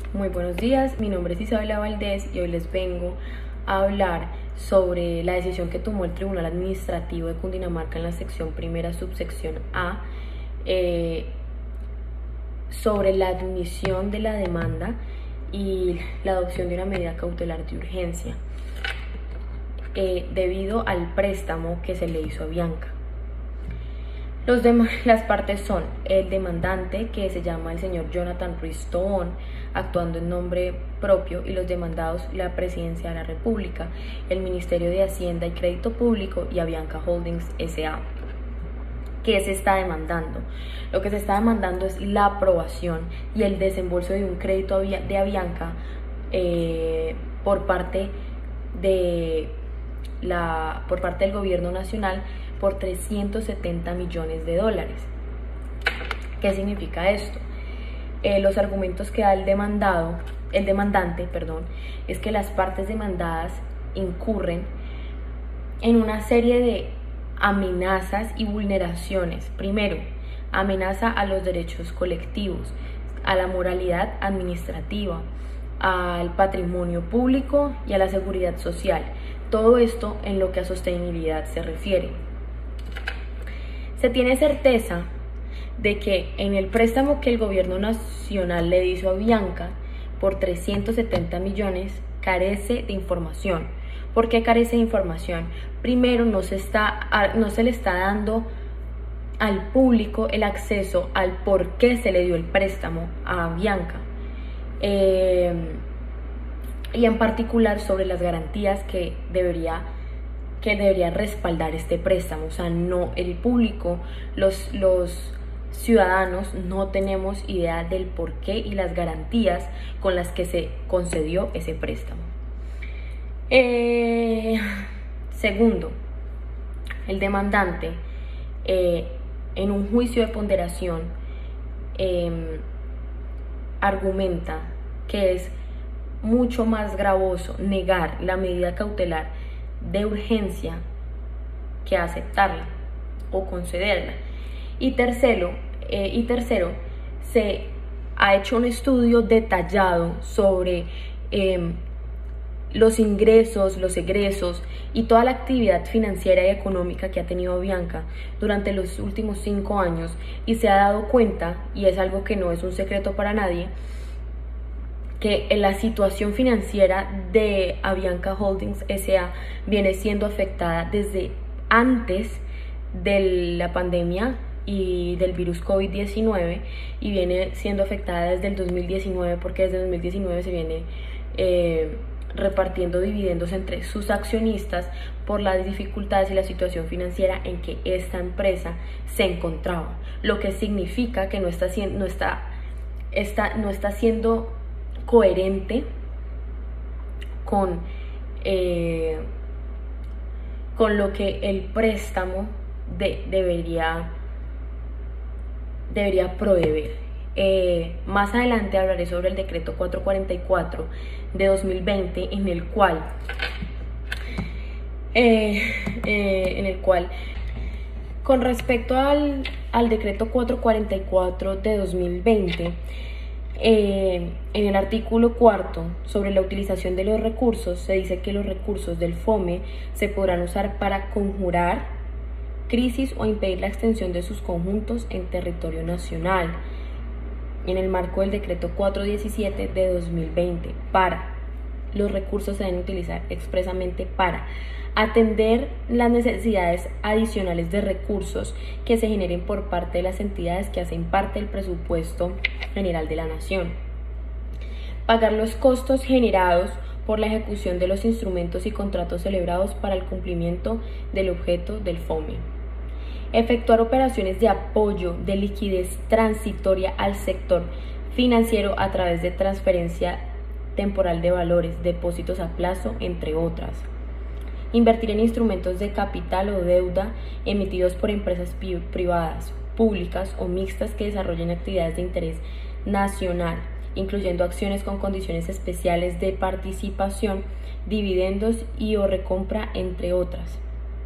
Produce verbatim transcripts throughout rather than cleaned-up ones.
Muy buenos días, mi nombre es Isabela Valdés y hoy les vengo a hablar sobre la decisión que tomó el Tribunal Administrativo de Cundinamarca en la sección primera, subsección A, eh, sobre la admisión de la demanda y la adopción de una medida cautelar de urgencia eh, debido al préstamo que se le hizo a Bianca. Los demás, las partes son el demandante, que se llama el señor Jonathan Ruiz Tobón, actuando en nombre propio, y los demandados, la Presidencia de la República, el Ministerio de Hacienda y Crédito Público y Avianca Holdings S A ¿Qué se está demandando? Lo que se está demandando es la aprobación y el desembolso de un crédito de Avianca eh, por parte de la, por parte del Gobierno Nacional por trescientos setenta millones de dólares. ¿Qué significa esto? Eh, los argumentos que da el demandado, el demandante, perdón, es que las partes demandadas incurren en una serie de amenazas y vulneraciones. Primero, amenaza a los derechos colectivos, a la moralidad administrativa, al patrimonio público y a la seguridad social. Todo esto en lo que a sostenibilidad se refiere. Se tiene certeza de que en el préstamo que el Gobierno Nacional le hizo a Bianca por trescientos setenta millones carece de información. ¿Por qué carece de información? Primero, no se, está, no se le está dando al público el acceso al por qué se le dio el préstamo a Bianca. Eh, y en particular sobre las garantías que debería que debería respaldar este préstamo. O sea, no, el público, los, los ciudadanos no tenemos idea del por qué y las garantías con las que se concedió ese préstamo. Eh, segundo, el demandante eh, en un juicio de ponderación eh, argumenta que es mucho más gravoso negar la medida cautelar de urgencia que aceptarla o concederla. Y tercero, eh, y tercero, se ha hecho un estudio detallado sobre eh, los ingresos, los egresos y toda la actividad financiera y económica que ha tenido Bianca durante los últimos cinco años y se ha dado cuenta, y es algo que no es un secreto para nadie, que en la situación financiera de Avianca Holdings S A viene siendo afectada desde antes de la pandemia y del virus COVID diecinueve y viene siendo afectada desde el dos mil diecinueve, porque desde el dos mil diecinueve se viene eh, repartiendo dividendos entre sus accionistas por las dificultades y la situación financiera en que esta empresa se encontraba, lo que significa que no está, no está, está, no está siendo coherente con, eh, con lo que el préstamo de, debería, debería proveer. Eh, más adelante hablaré sobre el decreto cuatrocientos cuarenta y cuatro de dos mil veinte, en el cual, eh, eh, en el cual con respecto al, al decreto cuatrocientos cuarenta y cuatro de dos mil veinte, Eh, en el artículo cuarto sobre la utilización de los recursos se dice que los recursos del FOME se podrán usar para conjurar crisis o impedir la extensión de sus conjuntos en territorio nacional, en el marco del decreto cuatrocientos diecisiete de dos mil veinte. Para los recursos se deben utilizar expresamente para atender las necesidades adicionales de recursos que se generen por parte de las entidades que hacen parte del presupuesto general de la nación, pagar los costos generados por la ejecución de los instrumentos y contratos celebrados para el cumplimiento del objeto del FOME, efectuar operaciones de apoyo de liquidez transitoria al sector financiero a través de transferencia temporal de valores, depósitos a plazo, entre otras. Invertir en instrumentos de capital o deuda emitidos por empresas privadas, públicas o mixtas que desarrollen actividades de interés nacional, incluyendo acciones con condiciones especiales de participación, dividendos y o recompra, entre otras.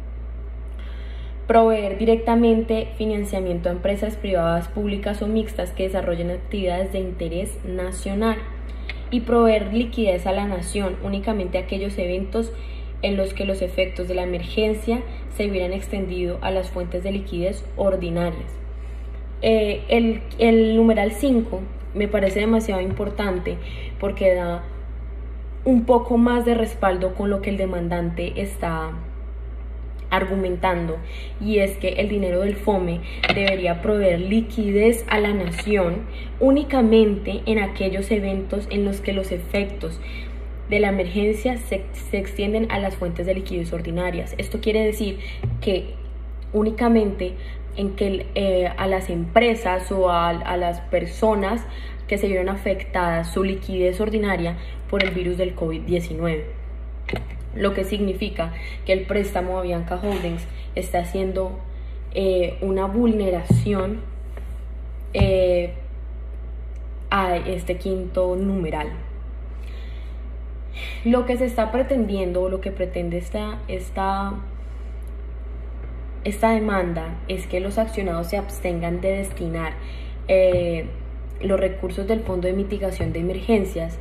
Proveer directamente financiamiento a empresas privadas, públicas o mixtas que desarrollen actividades de interés nacional. y proveer liquidez a la nación, únicamente aquellos eventos en los que los efectos de la emergencia se hubieran extendido a las fuentes de liquidez ordinarias. Eh, el, el numeral cinco me parece demasiado importante porque da un poco más de respaldo con lo que el demandante está argumentando, y es que el dinero del FOME debería proveer liquidez a la nación únicamente en aquellos eventos en los que los efectos de la emergencia se, se extienden a las fuentes de liquidez ordinarias. Esto quiere decir que únicamente en que eh, a las empresas o a, a las personas que se vieron afectadas su liquidez ordinaria por el virus del COVID diecinueve. Lo que significa que el préstamo a Avianca Holdings está haciendo eh, una vulneración eh, a este quinto numeral. Lo que se está pretendiendo, o lo que pretende esta, esta, esta demanda, es que los accionados se abstengan de destinar eh, los recursos del Fondo de Mitigación de Emergencias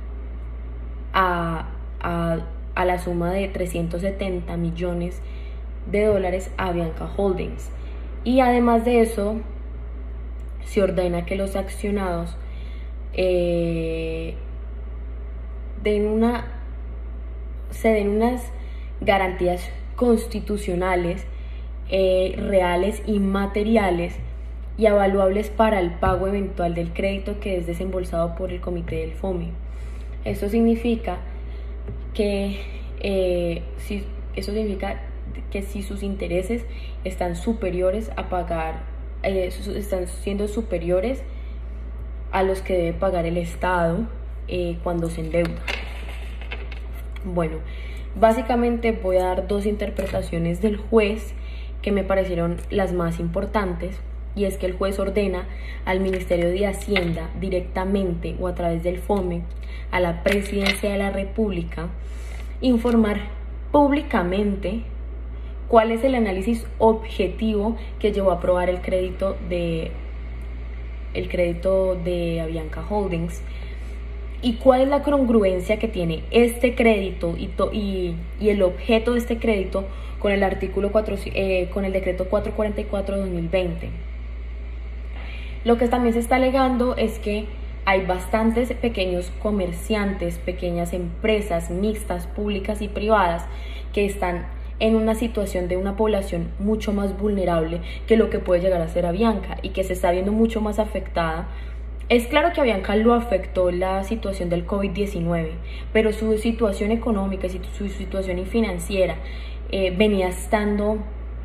a, a, a la suma de trescientos setenta millones de dólares a Avianca Holdings. Y además de eso, se ordena que los accionados eh, den una, se den unas garantías constitucionales, eh, reales y materiales y avaluables para el pago eventual del crédito que es desembolsado por el comité del FOME. Eso significa que eh, si, eso significa que si sus intereses están superiores a pagar, eh, están siendo superiores a los que debe pagar el Estado eh, cuando se endeuda. Bueno, básicamente voy a dar dos interpretaciones del juez que me parecieron las más importantes, y es que el juez ordena al Ministerio de Hacienda directamente o a través del FOME a la Presidencia de la República informar públicamente cuál es el análisis objetivo que llevó a aprobar el crédito de el crédito de Avianca Holdings y cuál es la congruencia que tiene este crédito y, to, y, y el objeto de este crédito con el artículo cuatro, eh, con el decreto cuatrocientos cuarenta y cuatro de dos mil veinte. Lo que también se está alegando es que hay bastantes pequeños comerciantes, pequeñas empresas mixtas, públicas y privadas, que están en una situación de una población mucho más vulnerable que lo que puede llegar a ser Avianca, y que se está viendo mucho más afectada. Es claro que a Avianca lo afectó la situación del COVID diecinueve, pero su situación económica y su situación financiera eh, venía estando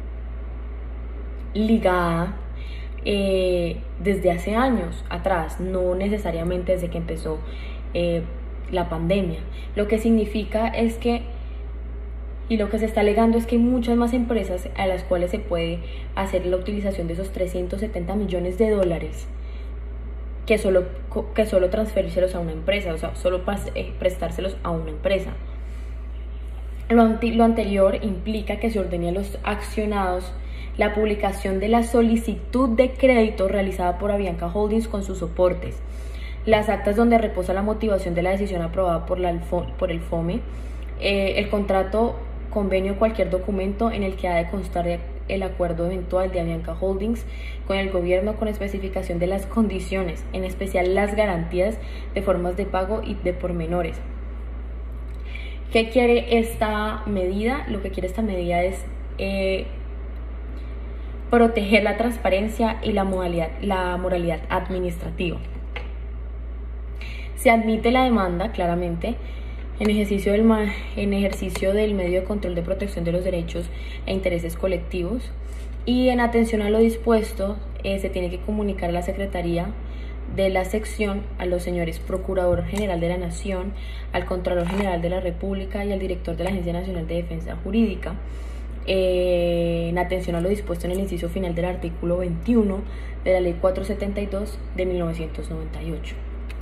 ligada eh, desde hace años atrás, no necesariamente desde que empezó eh, la pandemia. Lo que significa es que, y lo que se está alegando es que hay muchas más empresas a las cuales se puede hacer la utilización de esos trescientos setenta millones de dólares que solo, que solo transferírselos a una empresa, o sea, solo prestárselos a una empresa. Lo, anti, lo anterior implica que se ordene a los accionados la publicación de la solicitud de crédito realizada por Avianca Holdings con sus soportes, las actas donde reposa la motivación de la decisión aprobada por, la, por el FOME, eh, el contrato, convenio, cualquier documento en el que ha de constar el acuerdo eventual de Avianca Holdings con el gobierno con especificación de las condiciones, en especial las garantías de formas de pago y de pormenores. ¿Qué quiere esta medida? Lo que quiere esta medida es eh, proteger la transparencia y la moralidad, la moralidad administrativa. Se admite la demanda claramente en ejercicio, del, en ejercicio del medio de control de protección de los derechos e intereses colectivos, y en atención a lo dispuesto eh, se tiene que comunicar a la Secretaría de la sección, a los señores Procurador General de la Nación, al Contralor General de la República y al Director de la Agencia Nacional de Defensa Jurídica, eh, en atención a lo dispuesto en el inciso final del artículo veintiuno de la Ley cuatrocientos setenta y dos de mil novecientos noventa y ocho.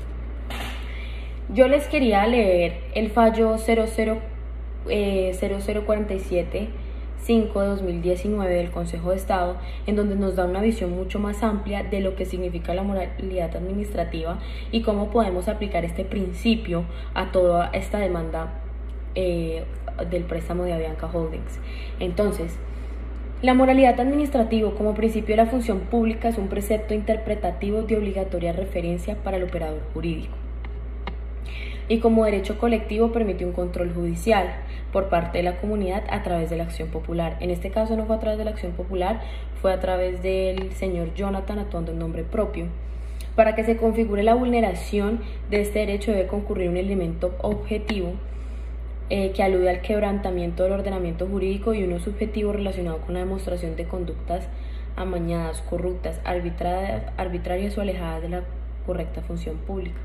Yo les quería leer el fallo cero cero cuarenta y siete cinco de dos mil diecinueve del Consejo de Estado, en donde nos da una visión mucho más amplia de lo que significa la moralidad administrativa y cómo podemos aplicar este principio a toda esta demanda eh, del préstamo de Avianca Holdings. Entonces, la moralidad administrativa como principio de la función pública es un precepto interpretativo de obligatoria referencia para el operador jurídico. Y como derecho colectivo permite un control judicial por parte de la comunidad a través de la acción popular. En este caso no fue a través de la acción popular, fue a través del señor Jonathan actuando en nombre propio. Para que se configure la vulneración de este derecho debe concurrir un elemento objetivo eh, que alude al quebrantamiento del ordenamiento jurídico y uno subjetivo relacionado con la demostración de conductas amañadas, corruptas, arbitrarias, arbitrarias o alejadas de la correcta función pública.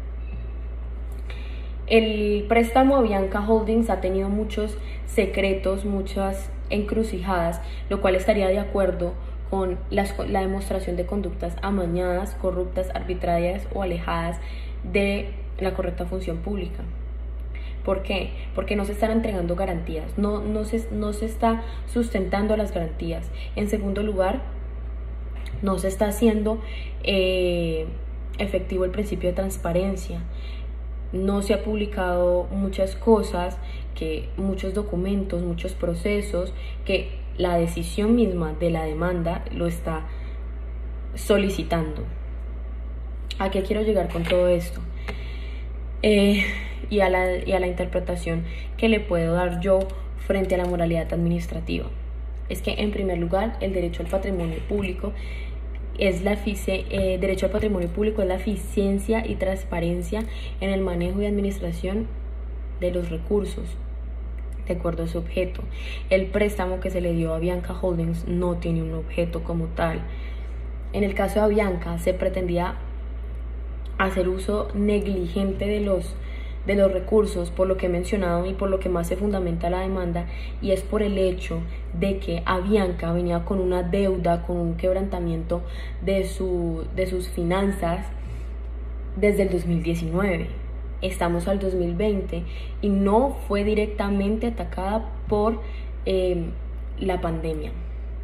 El préstamo Avianca Holdings ha tenido muchos secretos, muchas encrucijadas, lo cual estaría de acuerdo con las, la demostración de conductas amañadas, corruptas, arbitrarias o alejadas de la correcta función pública. ¿Por qué? Porque no se están entregando garantías, no, no, se, no se está sustentando las garantías. En segundo lugar, no se está haciendo eh, efectivo el principio de transparencia. No se ha publicado muchas cosas, que muchos documentos, muchos procesos, que la decisión misma de la demanda lo está solicitando. ¿A qué quiero llegar con todo esto? Eh, y, a la, y a la interpretación que le puedo dar yo frente a la moralidad administrativa. Es que, en primer lugar, el derecho al patrimonio público es la eh, derecho al patrimonio público es la eficiencia y transparencia en el manejo y administración de los recursos de acuerdo a su objeto. El préstamo que se le dio a Avianca Holdings no tiene un objeto como tal. En el caso de Avianca se pretendía hacer uso negligente de los de los recursos, por lo que he mencionado y por lo que más se fundamenta la demanda, y es por el hecho de que Avianca venía con una deuda, con un quebrantamiento de, su, de sus finanzas desde el dos mil diecinueve. Estamos al dos mil veinte y no fue directamente atacada por eh, la pandemia.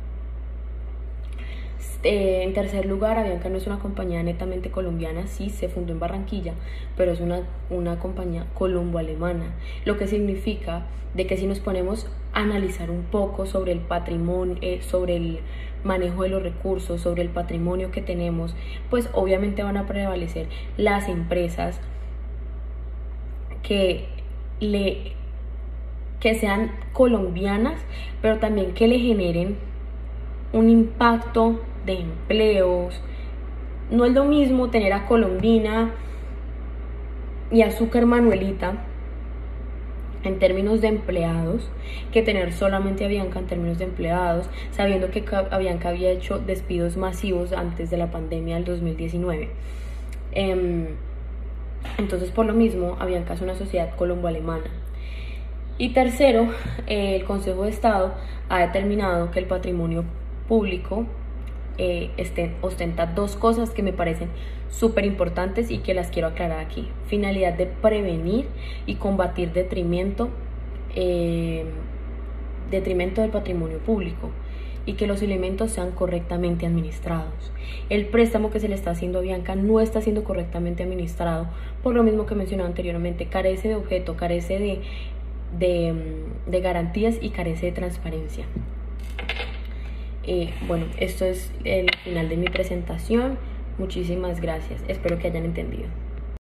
Eh, en tercer lugar, Avianca no es una compañía netamente colombiana, sí se fundó en Barranquilla, pero es una, una compañía colombo-alemana, lo que significa de que si nos ponemos a analizar un poco sobre el patrimonio, eh, sobre el manejo de los recursos, sobre el patrimonio que tenemos, pues obviamente van a prevalecer las empresas que, le, que sean colombianas, pero también que le generen un impacto de empleos. No es lo mismo tener a Colombina y Azúcar Manuelita en términos de empleados que tener solamente Avianca en términos de empleados, sabiendo que Avianca había hecho despidos masivos antes de la pandemia del dos mil diecinueve. Eh, entonces, por lo mismo, Avianca es una sociedad colombo-alemana. Y tercero, eh, el Consejo de Estado ha determinado que el patrimonio público eh, este, ostenta dos cosas que me parecen súper importantes y que las quiero aclarar aquí. Finalidad de prevenir y combatir detrimento, eh, detrimento del patrimonio público, y que los elementos sean correctamente administrados. El préstamo que se le está haciendo a Avianca no está siendo correctamente administrado, por lo mismo que mencionaba anteriormente, carece de objeto, carece de, de, de garantías y carece de transparencia. Eh, bueno, esto es el final de mi presentación. Muchísimas gracias. Espero que hayan entendido.